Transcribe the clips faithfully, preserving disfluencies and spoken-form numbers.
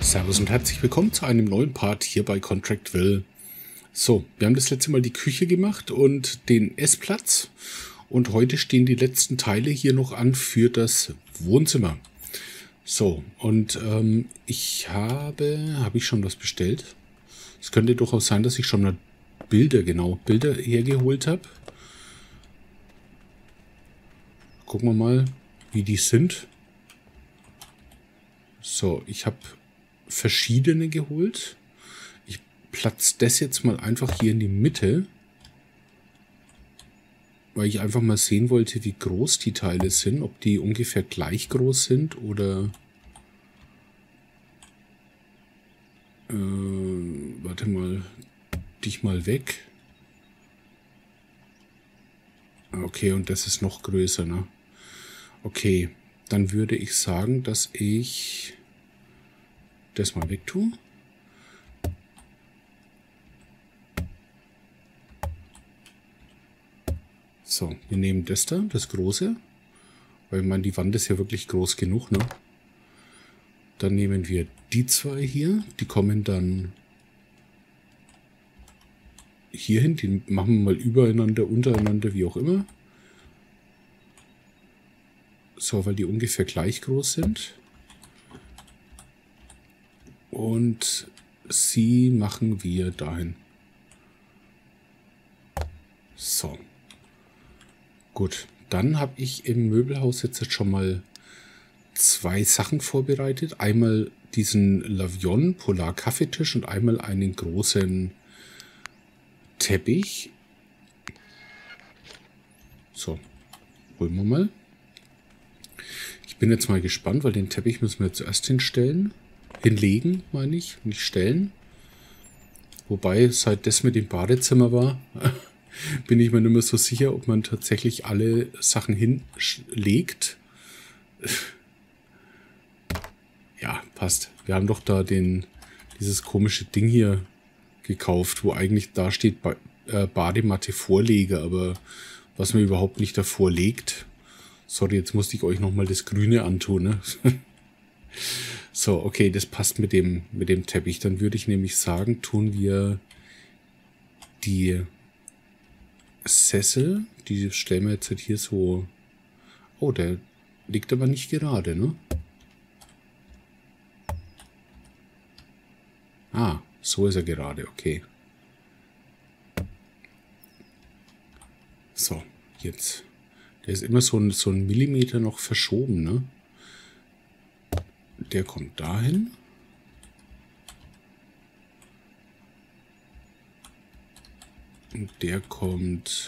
Servus und herzlich willkommen zu einem neuen Part hier bei Contractville. So, wir haben das letzte Mal die Küche gemacht und den Essplatz. Und heute stehen die letzten Teile hier noch an für das Wohnzimmer. So, und ähm, ich habe... Habe ich schon was bestellt? Es könnte durchaus sein, dass ich schon mal Bilder, genau, Bilder hergeholt habe. Gucken wir mal, wie die sind. So, ich habe verschiedene geholt. Ich platze das jetzt mal einfach hier in die Mitte, weil ich einfach mal sehen wollte, wie groß die Teile sind, ob die ungefähr gleich groß sind oder äh, warte mal, dich mal weg. Okay, und das ist noch größer, ne? Okay, dann würde ich sagen, dass ich das mal weg tue. So, wir nehmen das da, das große, weil ich meine, die Wand ist ja wirklich groß genug, ne? Dann nehmen wir die zwei hier, die kommen dann hier hin, die machen wir mal übereinander, untereinander, wie auch immer. So, weil die ungefähr gleich groß sind. Und sie machen wir dahin. So. Gut, dann habe ich im Möbelhaus jetzt schon mal zwei Sachen vorbereitet. Einmal diesen Lavion Polar Kaffeetisch und einmal einen großen Teppich. So, holen wir mal. Ich bin jetzt mal gespannt, weil den Teppich müssen wir zuerst hinstellen. Hinlegen, meine ich, nicht stellen. Wobei, seit das mit dem Badezimmer war, bin ich mir nicht mehr so sicher, ob man tatsächlich alle Sachen hinlegt. Ja, passt. Wir haben doch da den, dieses komische Ding hier gekauft, wo eigentlich da steht ba äh, Badematte Vorleger, aber was man überhaupt nicht davor legt. Sorry, jetzt musste ich euch nochmal das Grüne antun, ne? So, okay, das passt mit dem, mit dem Teppich. Dann würde ich nämlich sagen, tun wir die Sessel, die stellen wir jetzt halt hier so... Oh, der liegt aber nicht gerade, ne? Ah, so ist er gerade, okay. So, jetzt. Der ist immer so ein, so ein Millimeter noch verschoben, ne? Der kommt dahin. Und der kommt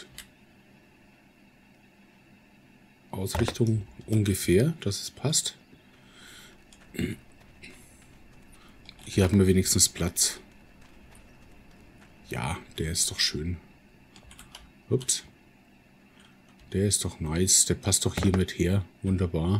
Ausrichtung ungefähr, dass es passt. Hier haben wir wenigstens Platz. Ja, der ist doch schön. Ups. Der ist doch nice. Der passt doch hier mit her. Wunderbar.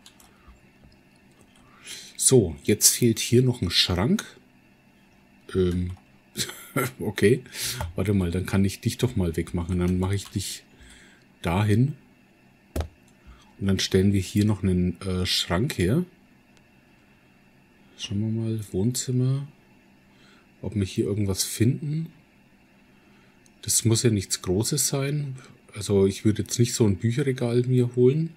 So, jetzt fehlt hier noch ein Schrank. Ähm, okay. Warte mal, dann kann ich dich doch mal wegmachen. Dann mache ich dich dahin. Und dann stellen wir hier noch einen äh, Schrank her. Schauen wir mal, Wohnzimmer. Ob wir hier irgendwas finden. Das muss ja nichts Großes sein. Also ich würde jetzt nicht so ein Bücherregal mir holen.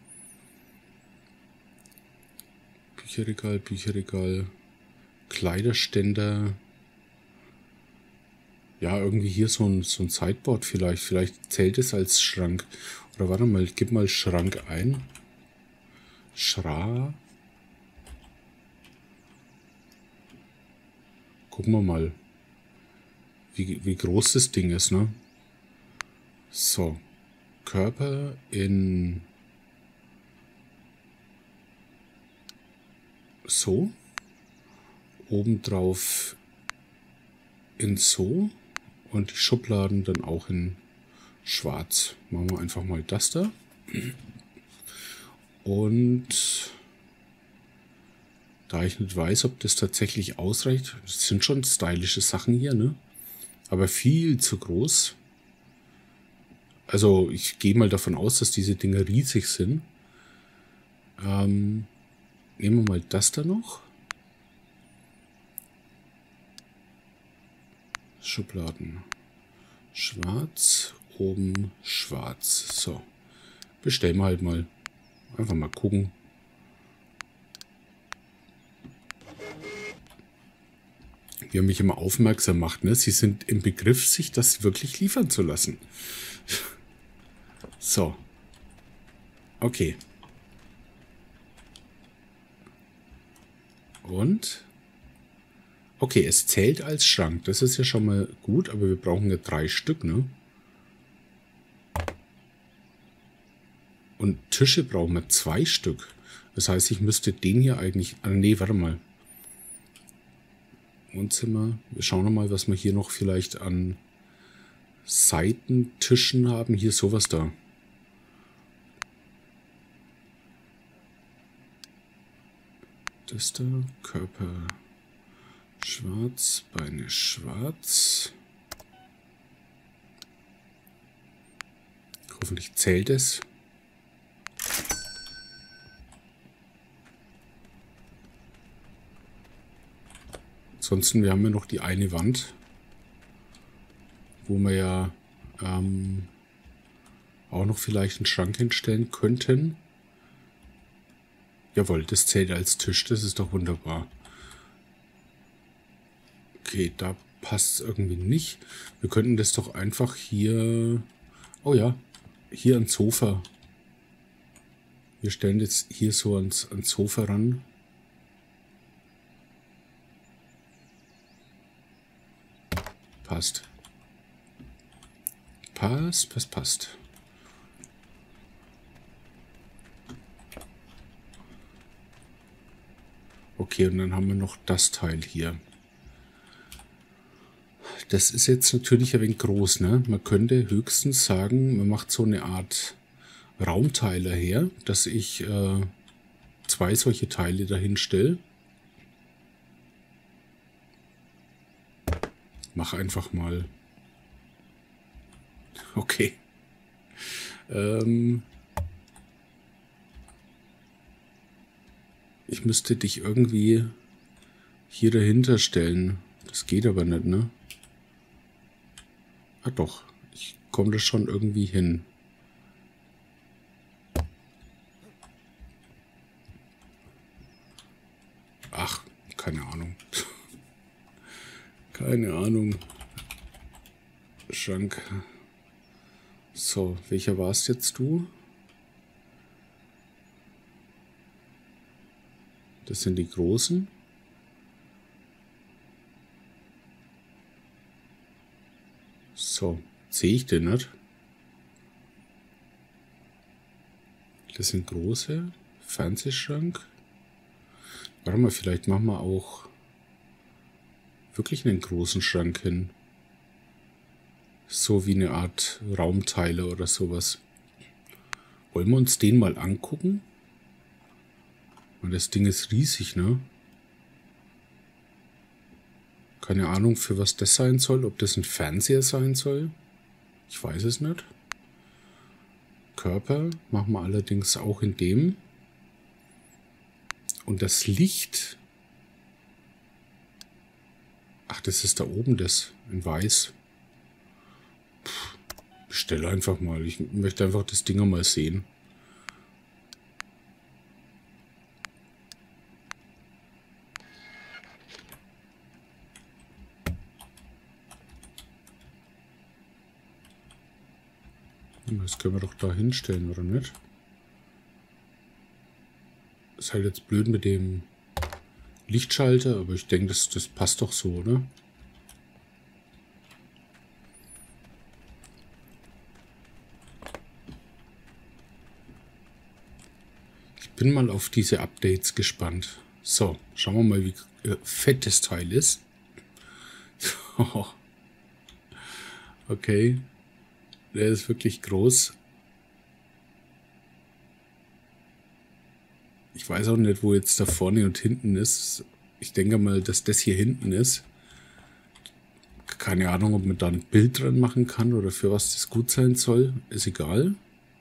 Bücherregal, Bücherregal, Kleiderständer. Ja, irgendwie hier so ein, so ein Sideboard vielleicht. Vielleicht zählt es als Schrank. Oder warte mal, ich gebe mal Schrank ein. Schra. Gucken wir mal, wie, wie groß das Ding ist, ne? So. Körper in... So. Obendrauf in so. Und die Schubladen dann auch in schwarz. Machen wir einfach mal das da. Und da ich nicht weiß, ob das tatsächlich ausreicht, das sind schon stylische Sachen hier, ne? Aber viel zu groß. Also ich gehe mal davon aus, dass diese Dinger riesig sind. Ähm, nehmen wir mal das da noch. Schubladen. Schwarz, oben schwarz. So. Bestellen wir halt mal. Einfach mal gucken. Wie er mich immer aufmerksam macht, ne? Sie sind im Begriff, sich das wirklich liefern zu lassen. So. Okay. Und? Okay, es zählt als Schrank. Das ist ja schon mal gut, aber wir brauchen ja drei Stück, ne? Und Tische brauchen wir zwei Stück. Das heißt, ich müsste den hier eigentlich... Ah, nee, warte mal. Wohnzimmer. Wir schauen noch mal, was wir hier noch vielleicht an Seitentischen haben. Hier sowas da. Das da. Körper schwarz, Beine schwarz. Hoffentlich zählt es. Ansonsten, wir haben ja noch die eine Wand, wo wir ja ähm, auch noch vielleicht einen Schrank hinstellen könnten. Jawohl, das zählt als Tisch, das ist doch wunderbar. Okay, da passt es irgendwie nicht. Wir könnten das doch einfach hier... Oh ja, hier ans Sofa. Wir stellen jetzt hier so ans, ans Sofa ran. Passt. Passt, passt, passt. Okay, und dann haben wir noch das Teil hier. Das ist jetzt natürlich ein wenig groß, ne? Man könnte höchstens sagen, man macht so eine Art Raumteiler her, dass ich äh, zwei solche Teile dahin stelle. Mach einfach mal. Okay. Ähm ich müsste dich irgendwie hier dahinter stellen. Das geht aber nicht, ne? Ah doch, ich komme da schon irgendwie hin. Ach, keine Ahnung. Keine Ahnung. Schrank. So, welcher warst jetzt du? Das sind die großen. So, sehe ich den nicht? Das sind große. Fernsehschrank. Warte mal, vielleicht machen wir auch wirklich einen großen Schrank hin. So wie eine Art Raumteiler oder sowas. Wollen wir uns den mal angucken? Und das Ding ist riesig, ne? Keine Ahnung, für was das sein soll. Ob das ein Fernseher sein soll. Ich weiß es nicht. Körper machen wir allerdings auch in dem. Und das Licht... Ach, das ist da oben das. In weiß. Puh, bestell einfach mal. Ich möchte einfach das Ding mal sehen. Das können wir doch da hinstellen, oder nicht? Ist halt jetzt blöd mit dem Lichtschalter, aber ich denke, das, das passt doch so, oder? Ich bin mal auf diese Updates gespannt. So, schauen wir mal, wie äh, fett das Teil ist. Okay. Der ist wirklich groß. Ich weiß auch nicht, wo jetzt da vorne und hinten ist. Ich denke mal, dass das hier hinten ist. Keine Ahnung, ob man da ein Bild dran machen kann oder für was das gut sein soll. Ist egal.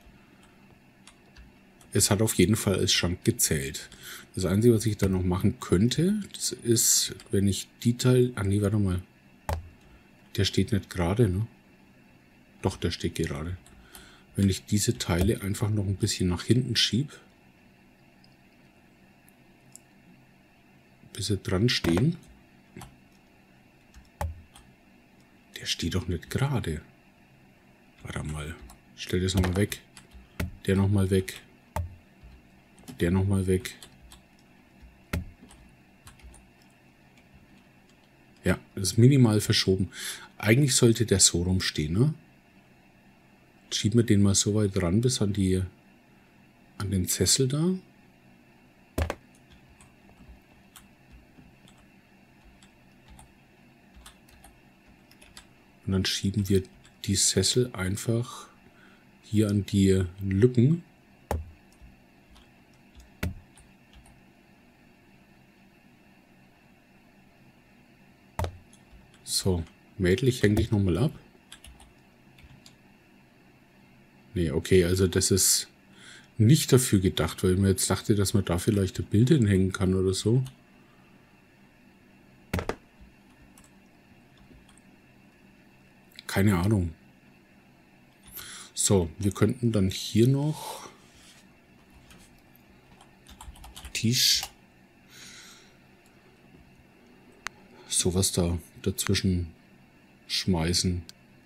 Es hat auf jeden Fall als Schrank gezählt. Das Einzige, was ich da noch machen könnte, das ist, wenn ich die Teil... Ah nee, warte mal. Der steht nicht gerade, ne? Doch, der steht gerade. Wenn ich diese Teile einfach noch ein bisschen nach hinten schiebe, bis sie dran stehen. Der steht doch nicht gerade. Warte mal. Stell das nochmal weg. Der nochmal weg. Der nochmal weg. Ja, das ist minimal verschoben. Eigentlich sollte der so rumstehen, ne? Schieben wir den mal so weit ran bis an die an den Sessel da. Und dann schieben wir die Sessel einfach hier an die Lücken. So, Mädel, ich hänge dich nochmal ab. Nee, okay, also das ist nicht dafür gedacht, weil ich mir jetzt dachte, dass man da vielleicht ein Bild hinhängen kann oder so. Keine Ahnung. So, wir könnten dann hier noch Tisch sowas da dazwischen schmeißen.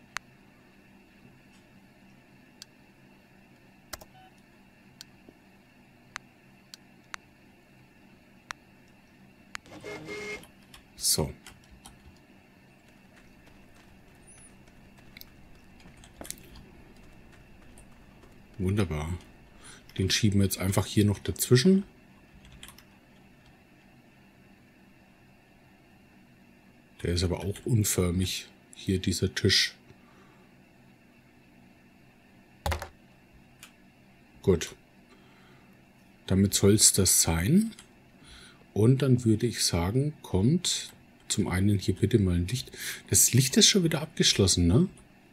So. Wunderbar. Den schieben wir jetzt einfach hier noch dazwischen. Der ist aber auch unförmig, hier dieser Tisch. Gut. Damit soll es das sein. Und dann würde ich sagen, kommt zum einen hier bitte mal ein Licht. Das Licht ist schon wieder abgeschlossen, ne?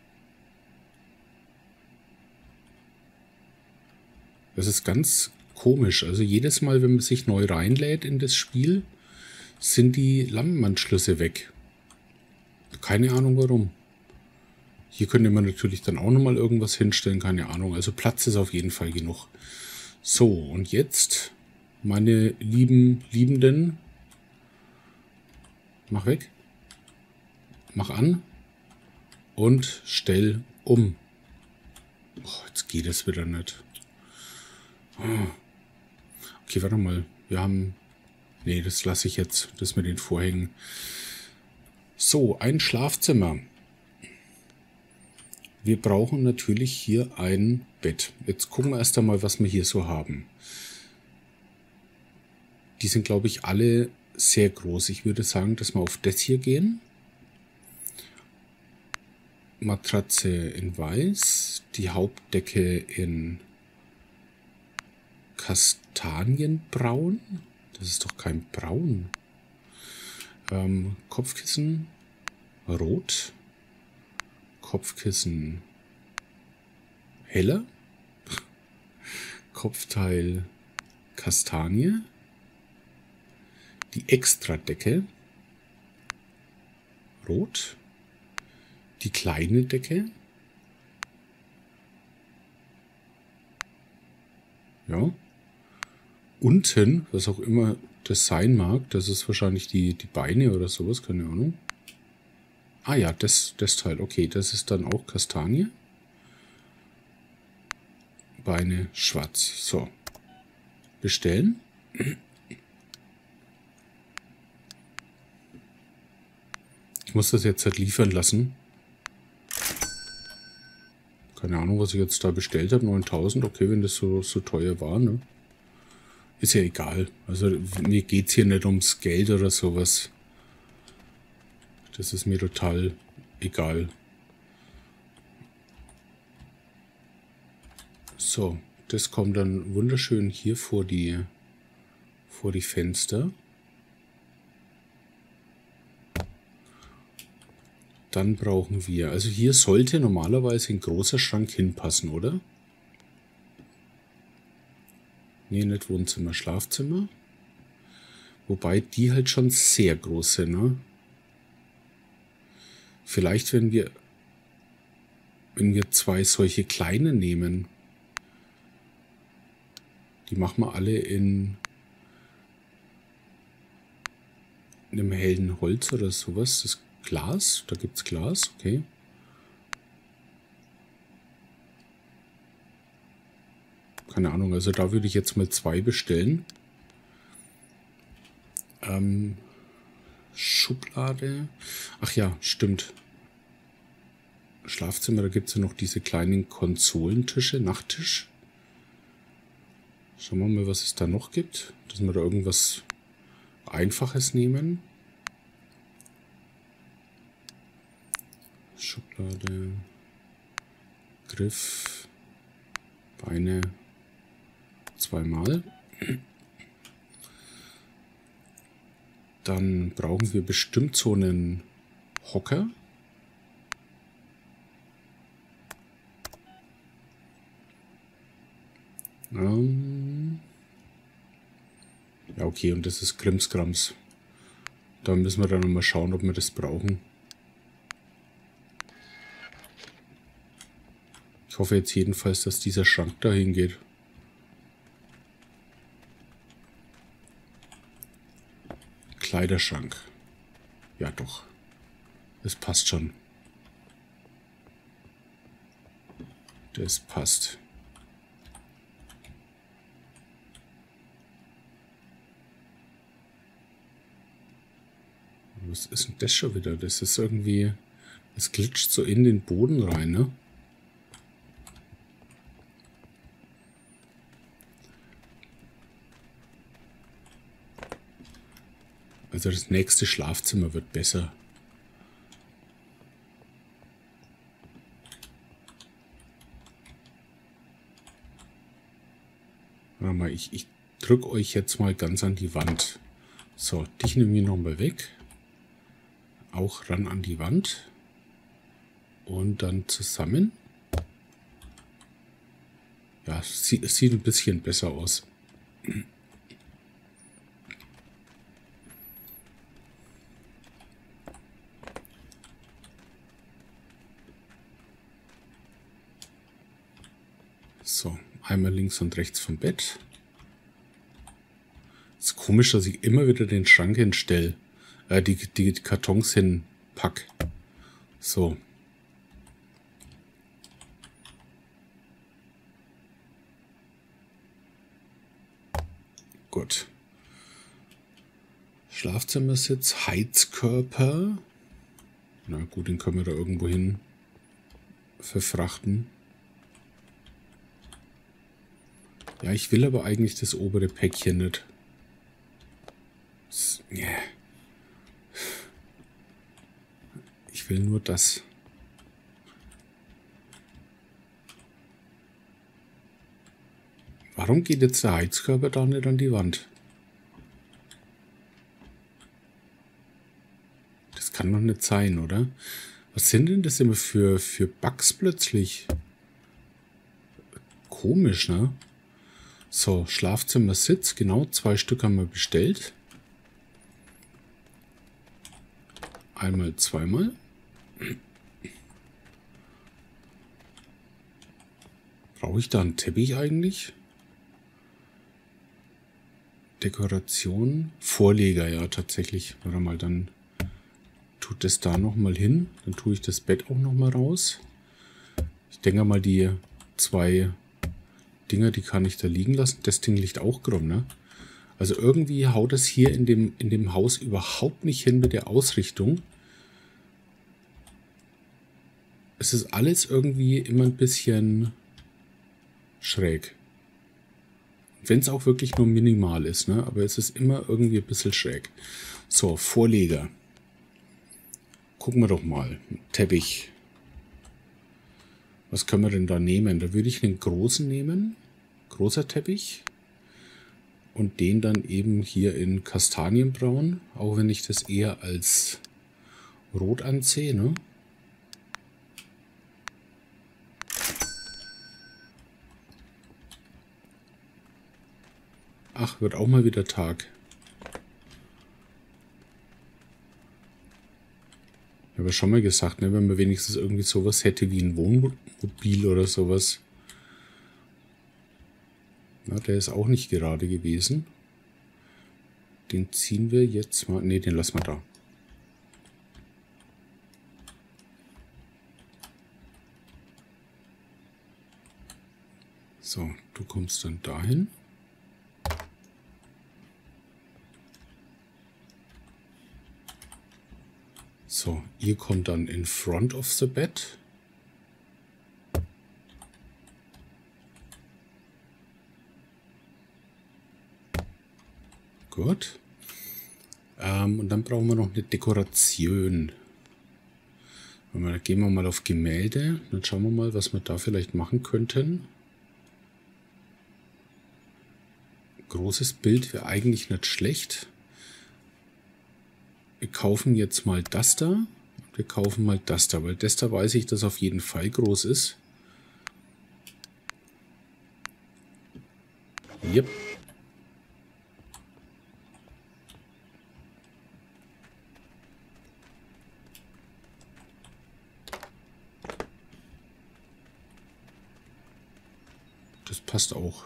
Das ist ganz komisch. Also jedes Mal, wenn man sich neu reinlädt in das Spiel, sind die Lampenanschlüsse weg. Keine Ahnung warum. Hier könnte man natürlich dann auch nochmal irgendwas hinstellen, keine Ahnung. Also Platz ist auf jeden Fall genug. So, und jetzt, meine lieben Liebenden, mach weg, mach an und stell um. Oh, jetzt geht es wieder nicht. Oh. Okay, warte mal. Wir haben... Nee, das lasse ich jetzt. Das mit den Vorhängen. So, ein Schlafzimmer. Wir brauchen natürlich hier ein Bett. Jetzt gucken wir erst einmal, was wir hier so haben. Die sind, glaube ich, alle sehr groß. Ich würde sagen, dass wir auf das hier gehen. Matratze in weiß. Die Hauptdecke in Kastanienbraun. Das ist doch kein Braun. Ähm, Kopfkissen rot. Kopfkissen heller. Kopfteil Kastanie. Die Extradecke rot. Die kleine Decke. Ja. Unten, was auch immer das sein mag, das ist wahrscheinlich die, die Beine oder sowas, keine Ahnung. Ah ja, das, das Teil, okay, das ist dann auch Kastanie. Beine schwarz. So. Bestellen. Ich muss das jetzt halt liefern lassen. Keine Ahnung, was ich jetzt da bestellt habe. neuntausend, okay, wenn das so, so teuer war, ne? Ist ja egal. Also mir geht es hier nicht ums Geld oder sowas. Das ist mir total egal. So, das kommt dann wunderschön hier vor die, vor die Fenster. Dann brauchen wir, also hier sollte normalerweise ein großer Schrank hinpassen, oder? Nee, nicht Wohnzimmer, Schlafzimmer. Wobei die halt schon sehr groß sind, ne? Vielleicht, wenn wir, wenn wir zwei solche kleine nehmen, die machen wir alle in, in einem hellen Holz oder sowas. Das Glas, da gibt es Glas, okay. Keine Ahnung, also da würde ich jetzt mal zwei bestellen. Ähm, Schublade. Ach ja, stimmt. Schlafzimmer, da gibt es ja noch diese kleinen Konsolentische, Nachttisch. Schauen wir mal, was es da noch gibt. Dass wir da irgendwas Einfaches nehmen. Schublade. Griff. Beine. Zweimal. Dann brauchen wir bestimmt so einen Hocker. Ähm ja, okay, und das ist Krimskrams. Da müssen wir dann nochmal schauen, ob wir das brauchen. Ich hoffe jetzt jedenfalls, dass dieser Schrank dahin geht. Kleiderschrank. Ja, doch. Das passt schon. Das passt. Was ist denn das schon wieder? Das ist irgendwie... Es glitscht so in den Boden rein, ne? Also das nächste Schlafzimmer wird besser. Warte mal, ich, ich drücke euch jetzt mal ganz an die Wand. So, dich nehme ich nochmal weg. Auch ran an die Wand. Und dann zusammen. Ja, es sieht, es sieht ein bisschen besser aus. So, einmal links und rechts vom Bett. Ist komisch, dass ich immer wieder den Schrank hinstelle. Äh, die, die Kartons hinpack. So. Gut. Schlafzimmersitz, Heizkörper. Na gut, den können wir da irgendwo hin verfrachten. Ja, ich will aber eigentlich das obere Päckchen nicht. Das, yeah. Ich will nur das. Warum geht jetzt der Heizkörper da nicht an die Wand? Das kann doch nicht sein, oder? Was sind denn das immer für, für Bugs plötzlich? Komisch, ne? So, Schlafzimmersitz, genau, zwei Stück haben wir bestellt. Einmal, zweimal. Brauche ich da einen Teppich eigentlich? Dekoration, Vorleger, ja, tatsächlich. Warte mal, dann tut das da nochmal hin. Dann tue ich das Bett auch nochmal raus. Ich denke mal, die zwei Dinger, die kann ich da liegen lassen. Das Ding liegt auch krumm, ne? Also irgendwie haut es hier in dem, in dem Haus überhaupt nicht hin mit der Ausrichtung. Es ist alles irgendwie immer ein bisschen schräg. Wenn es auch wirklich nur minimal ist, ne? Aber es ist immer irgendwie ein bisschen schräg. So, Vorleger. Gucken wir doch mal. Teppich. Was können wir denn da nehmen? Da würde ich einen großen nehmen. Großer Teppich. Und den dann eben hier in Kastanienbraun. Auch wenn ich das eher als rot ansehe, ne? Ach, wird auch mal wieder Tag. Ja, habe ja schon mal gesagt, ne, wenn man wenigstens irgendwie sowas hätte wie ein Wohnmobil oder sowas. Na, der ist auch nicht gerade gewesen. Den ziehen wir jetzt mal. Ne, den lassen wir da. So, du kommst dann dahin. So, ihr kommt dann in front of the bed. Gut. Ähm, und dann brauchen wir noch eine Dekoration. Da gehen wir mal auf Gemälde. Dann schauen wir mal, was wir da vielleicht machen könnten. Großes Bild wäre eigentlich nicht schlecht. Wir kaufen jetzt mal das da. Wir kaufen mal das da, weil das da weiß ich, dass auf jeden Fall groß ist. Yep. Das passt auch.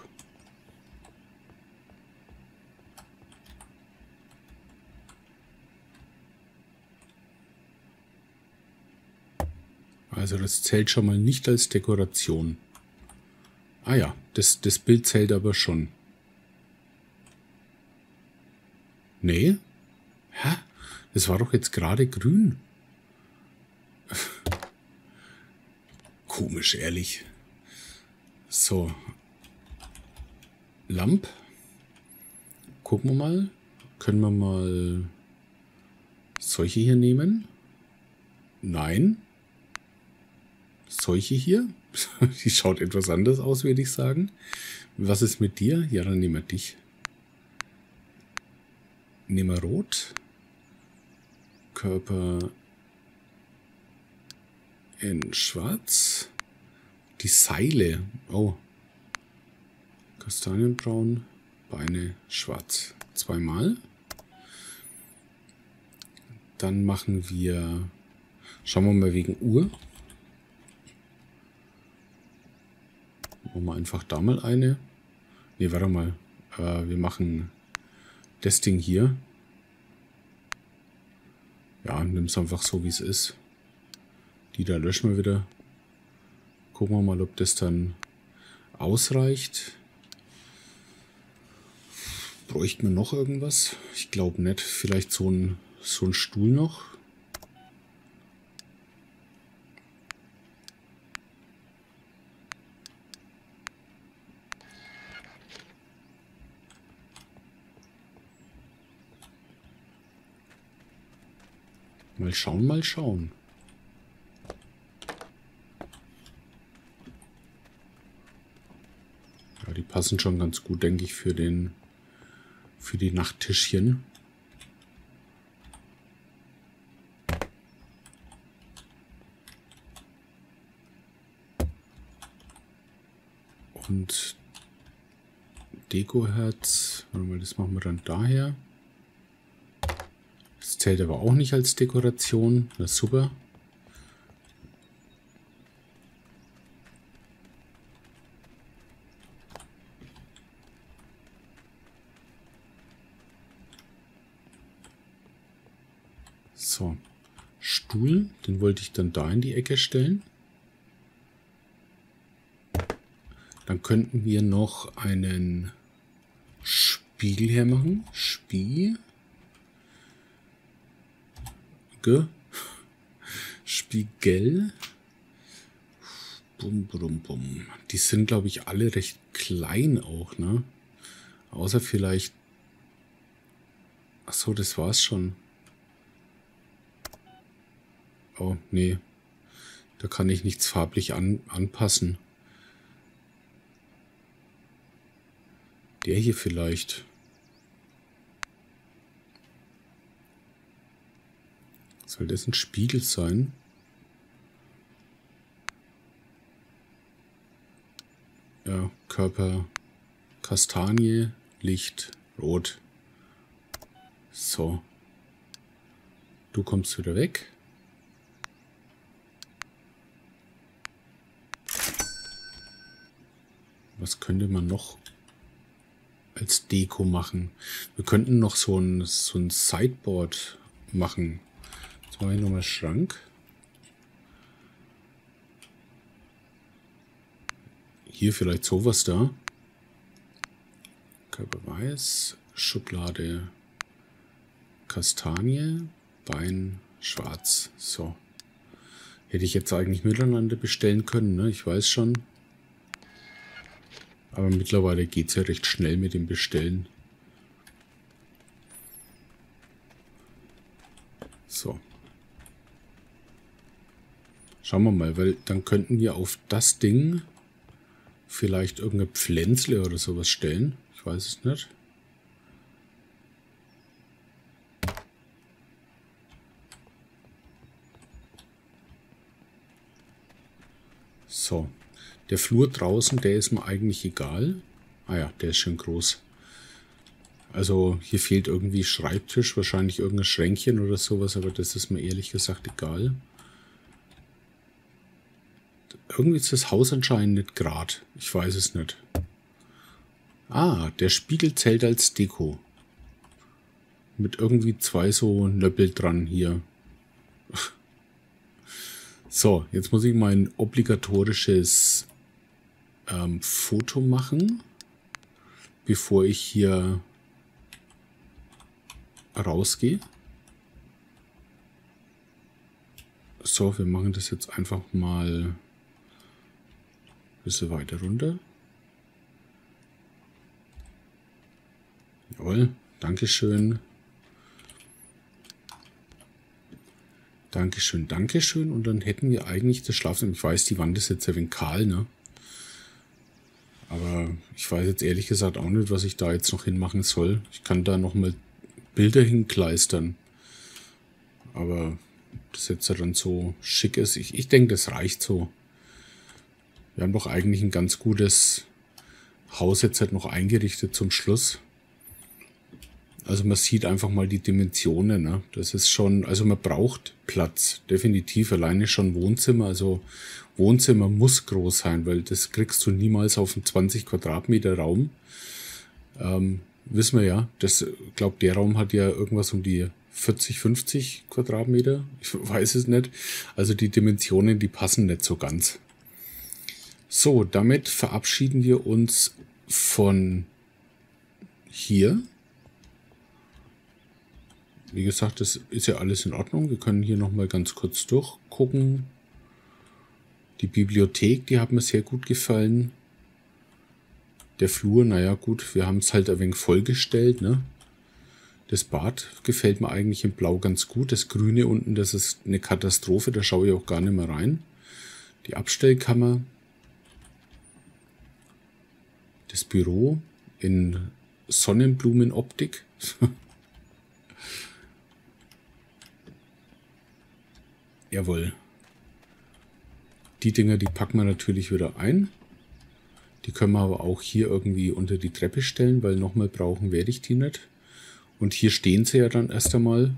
Also das zählt schon mal nicht als Dekoration. Ah ja, das, das Bild zählt aber schon. Nee? Hä? Das war doch jetzt gerade grün. Komisch, ehrlich. So. Lamp. Gucken wir mal. Können wir mal solche hier nehmen? Nein. Solche hier? Die schaut etwas anders aus, würde ich sagen. Was ist mit dir? Ja, dann nehmen wir dich. Nehmen wir rot. Körper in schwarz. Die Seile. Oh. Kastanienbraun. Beine schwarz. Zweimal. Dann machen wir... Schauen wir mal wegen Uhr. Machen wir einfach da mal eine. Ne, warte mal. Äh, wir machen das Ding hier. Ja, nimm es einfach so, wie es ist. Die da löschen wir wieder. Gucken wir mal, ob das dann ausreicht. Bräuchten wir noch irgendwas? Ich glaube nicht. Vielleicht so ein, so ein Stuhl noch. Mal schauen, mal schauen. Ja, die passen schon ganz gut, denke ich, für den, für die Nachttischchen. Und Dekoherz, warte mal, das machen wir dann daher. Das zählt aber auch nicht als Dekoration. Das ist super. So. Stuhl, den wollte ich dann da in die Ecke stellen. Dann könnten wir noch einen Spiegel hermachen. Spiegel. Spiegel. Bum, bum, bum. Die sind, glaube ich, alle recht klein auch, ne? Außer vielleicht... Achso, das war's schon. Oh, nee. Da kann ich nichts farblich an, anpassen. Der hier vielleicht. Soll das ein Spiegel sein? Ja, Körper Kastanie, Licht rot. So. Du kommst wieder weg. Was könnte man noch als Deko machen? Wir könnten noch so ein, so ein Sideboard machen. Jetzt mache ich nochmal Schrank. Hier vielleicht sowas da. Körperweiß, Schublade Kastanie, Bein schwarz. So. Hätte ich jetzt eigentlich miteinander bestellen können, ne? Ich weiß schon. Aber mittlerweile geht es ja recht schnell mit dem Bestellen. So. Schauen wir mal, weil dann könnten wir auf das Ding vielleicht irgendeine Pflänzle oder sowas stellen. Ich weiß es nicht. So. Der Flur draußen, der ist mir eigentlich egal. Ah ja, der ist schön groß. Also hier fehlt irgendwie Schreibtisch, wahrscheinlich irgendein Schränkchen oder sowas, aber das ist mir ehrlich gesagt egal. Irgendwie ist das Haus anscheinend nicht gerade. Ich weiß es nicht. Ah, der Spiegel zählt als Deko. Mit irgendwie zwei so Nöppel dran hier. So, jetzt muss ich mein obligatorisches ähm, Foto machen, bevor ich hier rausgehe. So, wir machen das jetzt einfach mal ein bisschen weiter runter. Jawohl, Dankeschön. Dankeschön, Dankeschön. Und dann hätten wir eigentlich das Schlafzimmer. Ich weiß, die Wand ist jetzt ein wenig kahl, ne? Aber ich weiß jetzt ehrlich gesagt auch nicht, was ich da jetzt noch hinmachen soll. Ich kann da nochmal Bilder hinkleistern. Aber das jetzt ja dann so schick ist. Ich, ich denke, das reicht so. Wir haben doch eigentlich ein ganz gutes Haus jetzt halt noch eingerichtet zum Schluss. Also man sieht einfach mal die Dimensionen. Ne? Das ist schon, also man braucht Platz, definitiv. Alleine schon Wohnzimmer. Also Wohnzimmer muss groß sein, weil das kriegst du niemals auf einen zwanzig Quadratmeter Raum. Ähm, wissen wir ja. Das, glaube der Raum hat ja irgendwas um die vierzig, fünfzig Quadratmeter. Ich weiß es nicht. Also die Dimensionen, die passen nicht so ganz. So, damit verabschieden wir uns von hier. Wie gesagt, das ist ja alles in Ordnung. Wir können hier nochmal ganz kurz durchgucken. Die Bibliothek, die hat mir sehr gut gefallen. Der Flur, naja gut, wir haben es halt ein wenig vollgestellt. Ne? Das Bad gefällt mir eigentlich in Blau ganz gut. Das Grüne unten, das ist eine Katastrophe, da schaue ich auch gar nicht mehr rein. Die Abstellkammer. Das Büro in Sonnenblumenoptik. Jawohl. Die Dinger, die packen wir natürlich wieder ein. Die können wir aber auch hier irgendwie unter die Treppe stellen, weil nochmal brauchen werde ich die nicht. Und hier stehen sie ja dann erst einmal.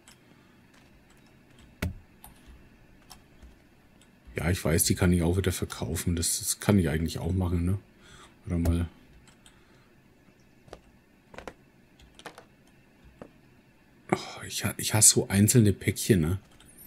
Ja, ich weiß, die kann ich auch wieder verkaufen. Das, das kann ich eigentlich auch machen, ne? Oder mal. Oh, ich, ich hasse so einzelne Päckchen, ne?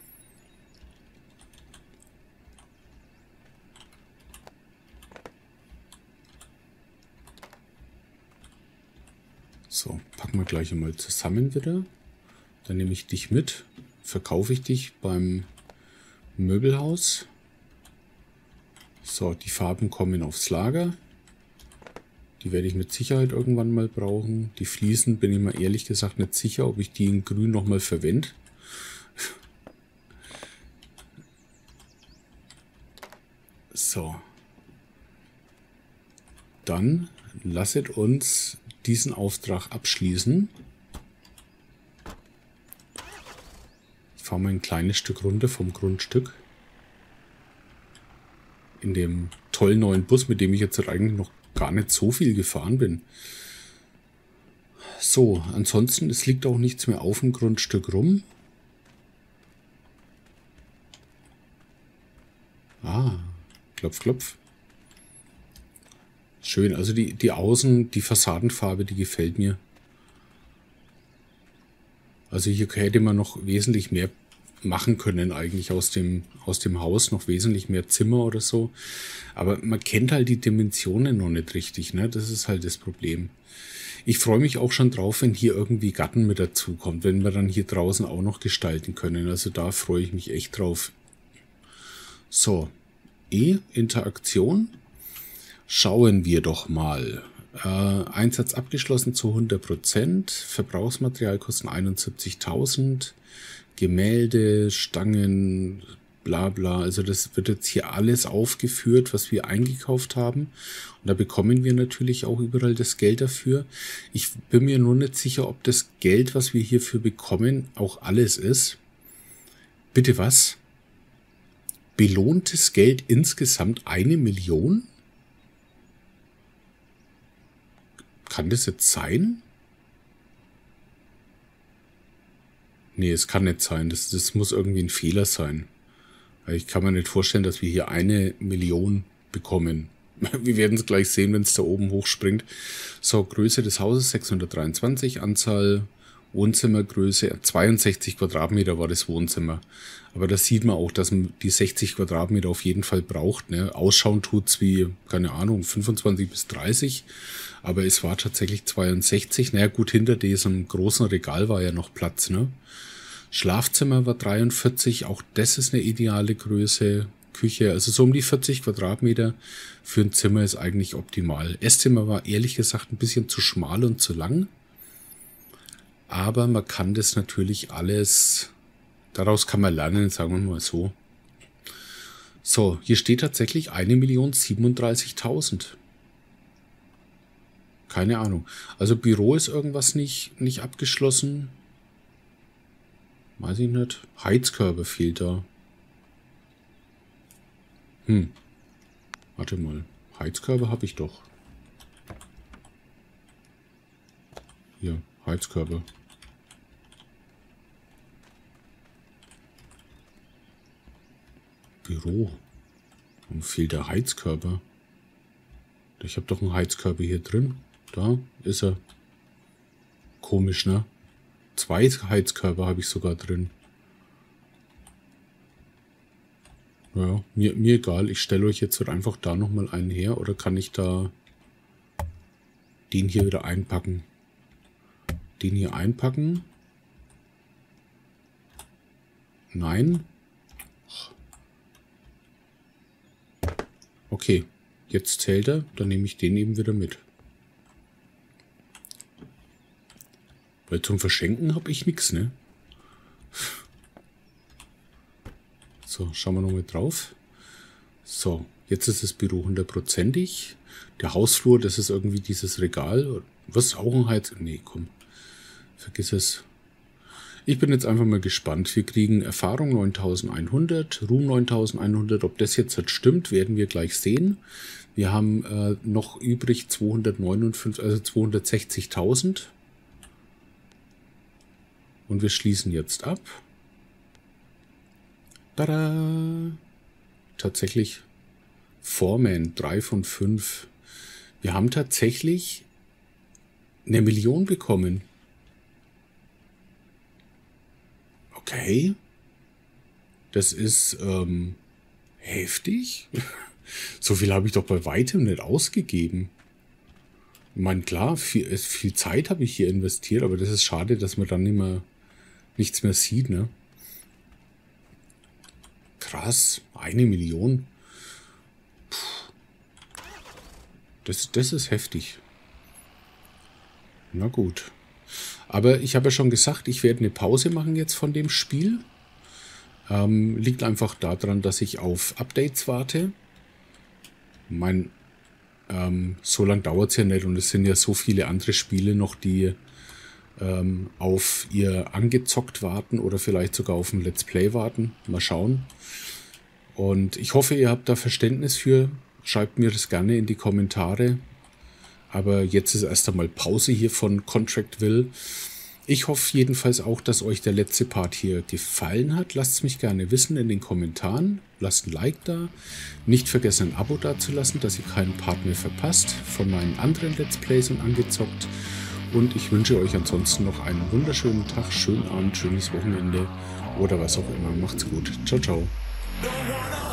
So, packen wir gleich einmal zusammen wieder. Dann nehme ich dich mit, verkaufe ich dich beim Möbelhaus. So, die Farben kommen aufs Lager. Die werde ich mit Sicherheit irgendwann mal brauchen. Die Fliesen bin ich mir ehrlich gesagt nicht sicher, ob ich die in grün nochmal verwende. So. Dann lasset uns diesen Auftrag abschließen. Ich fahre mal ein kleines Stück runter vom Grundstück. In dem tollen neuen Bus, mit dem ich jetzt eigentlich noch gar nicht so viel gefahren bin. So, ansonsten, es liegt auch nichts mehr auf dem Grundstück rum. Ah, klopf, klopf. schön. Also die, die Außen, die Fassadenfarbe, die gefällt mir. Also hier hätte man noch wesentlich mehr machen können eigentlich aus dem, aus dem Haus, noch wesentlich mehr Zimmer oder so. Aber man kennt halt die Dimensionen noch nicht richtig, ne? Das ist halt das Problem. Ich freue mich auch schon drauf, wenn hier irgendwie Garten mit dazu kommt, wenn wir dann hier draußen auch noch gestalten können. Also da freue ich mich echt drauf. So, E, Interaktion. Schauen wir doch mal. Äh, Einsatz abgeschlossen zu hundert Prozent. Verbrauchsmaterialkosten einundsiebzigtausend. Gemälde, Stangen, bla bla. Also das wird jetzt hier alles aufgeführt, was wir eingekauft haben. Und da bekommen wir natürlich auch überall das Geld dafür. Ich bin mir nur nicht sicher, ob das Geld, was wir hierfür bekommen, auch alles ist. Bitte was? Belohntes Geld insgesamt eine Million? Kann das jetzt sein? Nee, es kann nicht sein. Das, das muss irgendwie ein Fehler sein. Ich kann mir nicht vorstellen, dass wir hier eine Million bekommen. Wir werden es gleich sehen, wenn es da oben hochspringt. So, Größe des Hauses sechshundertdreiundzwanzig, Anzahl Wohnzimmergröße zweiundsechzig Quadratmeter war das Wohnzimmer. Aber da sieht man auch, dass man die sechzig Quadratmeter auf jeden Fall braucht. Ne? Ausschauen tut's wie, keine Ahnung, fünfundzwanzig bis dreißig. Aber es war tatsächlich zweiundsechzig. Naja gut, hinter diesem großen Regal war ja noch Platz. Ne? Schlafzimmer war dreiundvierzig. Auch das ist eine ideale Größe. Küche, also so um die vierzig Quadratmeter für ein Zimmer ist eigentlich optimal. Esszimmer war ehrlich gesagt ein bisschen zu schmal und zu lang. Aber man kann das natürlich alles, daraus kann man lernen, sagen wir mal so. So, hier steht tatsächlich eine Million siebenunddreißigtausend. Keine Ahnung. Also Büro ist irgendwas nicht, nicht abgeschlossen. Weiß ich nicht. Heizkörper fehlt da. Hm. Warte mal. Heizkörper habe ich doch. Hier, Heizkörper. Büro. Warum fehlt der Heizkörper? Ich habe doch einen Heizkörper hier drin. Da ist er. Komisch, ne? Zwei Heizkörper habe ich sogar drin. Naja, mir, mir egal. Ich stelle euch jetzt einfach da nochmal einen her. Oder kann ich da den hier wieder einpacken? Den hier einpacken? Nein. Okay, jetzt zählt er. Dann nehme ich den eben wieder mit. Weil zum Verschenken habe ich nichts, ne? So, schauen wir nochmal drauf. So, jetzt ist das Büro hundertprozentig. Der Hausflur, das ist irgendwie dieses Regal. Was, auch ein Heiz... Nee, komm. Vergiss es. Ich bin jetzt einfach mal gespannt. Wir kriegen Erfahrung neuntausendeinhundert, Ruhm neuntausendeinhundert. Ob das jetzt halt stimmt, werden wir gleich sehen. Wir haben äh, noch übrig zweihundertneunundfünfzig, also zweihundertsechzigtausend. Und wir schließen jetzt ab. Tada! Tatsächlich Foreman, drei von fünf. Wir haben tatsächlich eine Million bekommen. Okay. Das ist ähm, heftig. So viel habe ich doch bei weitem nicht ausgegeben. Ich meine, klar, viel, viel Zeit habe ich hier investiert, aber das ist schade, dass man dann nicht mehr, nichts mehr sieht, ne? Krass, eine Million. Puh. Das, das ist heftig. Na gut. Aber ich habe ja schon gesagt, ich werde eine Pause machen jetzt von dem Spiel. Ähm, liegt einfach daran, dass ich auf Updates warte. Mein, ähm, so lange dauert es ja nicht und es sind ja so viele andere Spiele noch, die ähm, auf ihr angezockt warten oder vielleicht sogar auf ein Let's Play warten. Mal schauen. Und ich hoffe, ihr habt da Verständnis für. Schreibt mir das gerne in die Kommentare. Aber jetzt ist erst einmal Pause hier von Contractville. Ich hoffe jedenfalls auch, dass euch der letzte Part hier gefallen hat. Lasst es mich gerne wissen in den Kommentaren. Lasst ein Like da. Nicht vergessen, ein Abo dazulassen, dass ihr keinen Part mehr verpasst von meinen anderen Let's Plays und Angezockt. Und ich wünsche euch ansonsten noch einen wunderschönen Tag, schönen Abend, schönes Wochenende oder was auch immer. Macht's gut. Ciao, ciao.